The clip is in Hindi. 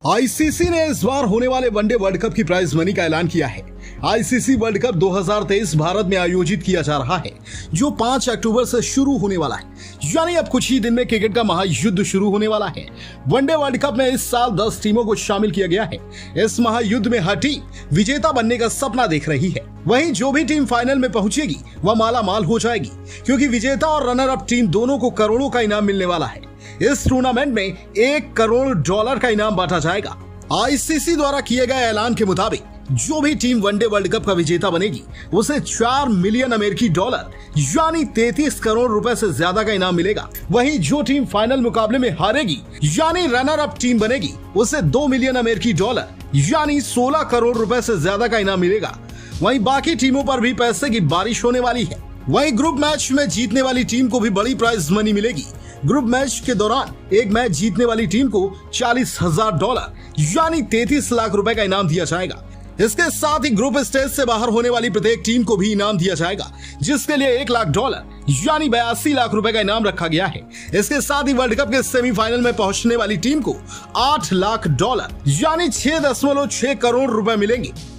आईसीसी ने इस बार होने वाले वनडे वर्ल्ड कप की प्राइज मनी का ऐलान किया है। आईसीसी वर्ल्ड कप 2023 भारत में आयोजित किया जा रहा है, जो 5 अक्टूबर से शुरू होने वाला है। यानी अब कुछ ही दिन में क्रिकेट का महायुद्ध शुरू होने वाला है। वनडे वर्ल्ड कप में इस साल 10 टीमों को शामिल किया गया है। इस महायुद्ध में हर टीम विजेता बनने का सपना देख रही है। वहीं जो भी टीम फाइनल में पहुंचेगी वह माला माल हो जाएगी, क्योंकि विजेता और रनर अप टीम दोनों को करोड़ों का इनाम मिलने वाला है। इस टूर्नामेंट में $1 करोड़ का इनाम बांटा जाएगा। आईसीसी द्वारा किए गए ऐलान के मुताबिक जो भी टीम वनडे वर्ल्ड कप का विजेता बनेगी उसे $4 मिलियन अमेरिकी डॉलर यानी 33 करोड़ रुपए से ज्यादा का इनाम मिलेगा। वहीं जो टीम फाइनल मुकाबले में हारेगी यानी रनर अप टीम बनेगी उसे $2 मिलियन अमेरिकी डॉलर यानी 16 करोड़ रुपए से ज्यादा का इनाम मिलेगा। वहीं बाकी टीमों पर भी पैसे की बारिश होने वाली है। वहीं ग्रुप मैच में जीतने वाली टीम को भी बड़ी प्राइज मनी मिलेगी। ग्रुप मैच के दौरान एक मैच जीतने वाली टीम को $40,000 यानी 33 लाख रुपए का इनाम दिया जाएगा। इसके साथ ही ग्रुप स्टेज से बाहर होने वाली प्रत्येक टीम को भी इनाम दिया जाएगा, जिसके लिए $1 लाख यानी 82 लाख रुपए का इनाम रखा गया है। इसके साथ ही वर्ल्ड कप के सेमीफाइनल में पहुंचने वाली टीम को $8 लाख यानी 6.6 करोड़ रुपए मिलेंगे।